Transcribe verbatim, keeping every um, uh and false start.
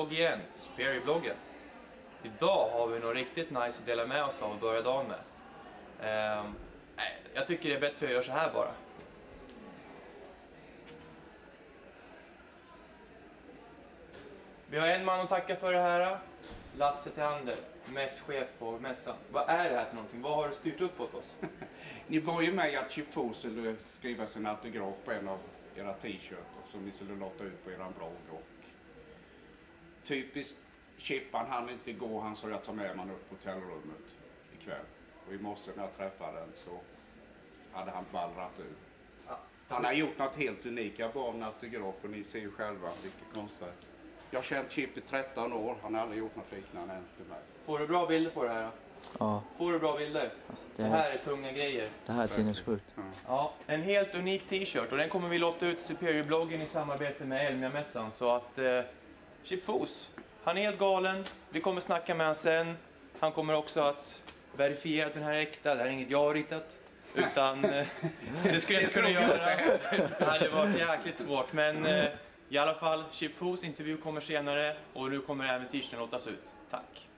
blogg igen, Superior-bloggen. Idag har vi något riktigt nice att dela med oss av och börja dagen med. Um, jag tycker det är bättre att göra så här bara. Vi har en man att tacka för det här. Lasse Theander, mässchef på mässan. Vad är det här för någonting? Vad har du styrt upp åt oss? Ni var ju med att Chip Foose skulle skriva sin autograf på en av era t-shirts som ni skulle låta ut på eran blogg. Och typiskt Chip, han hann inte gå, han sa jag tar med man upp på hotellrummet ikväll. Och i morse när jag träffade den så hade han ballrat ut. Han har gjort något helt unikt. Jag bad om en autograf och ni ser ju själva vilket konstverk. Jag har känt Chip i tretton år. Han har aldrig gjort något liknande ens till mig. Får du bra bilder på det här då? Ja. Får du bra bilder? Det, det här är tunga grejer. Det här är sinnessjukt. Ja. Ja, en helt unik t-shirt. Och den kommer vi låta ut Superior-bloggen i samarbete med Elmia-mässan. Så att eh, Chip Foose, han är helt galen. Vi kommer snacka med honom sen. Han kommer också att verifiera att den här är äkta. Det här är inget jag har ritat. Utan eh, det skulle jag inte kunna göra. Det hade varit jäkligt svårt. Men eh, i alla fall, Chip Foose intervju kommer senare. Och nu kommer även t-shirten låtas ut. Tack.